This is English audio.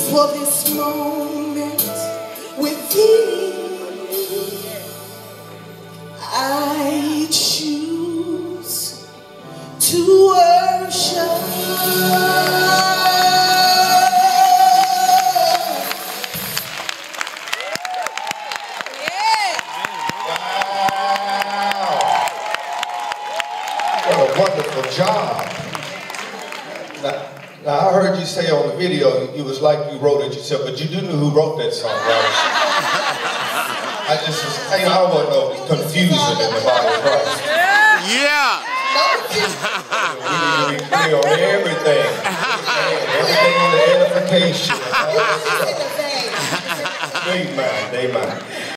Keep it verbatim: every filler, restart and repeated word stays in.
for this moment with thee. I choose to worship. What a wonderful job. Now, now, I heard you say on the video, it was like you wrote it yourself, but you do know who wrote that song, right? I just was, I, I don't want no confusion in the body of Christ. Yeah. We need to be clear on everything. Everything on the edification. Amen, amen.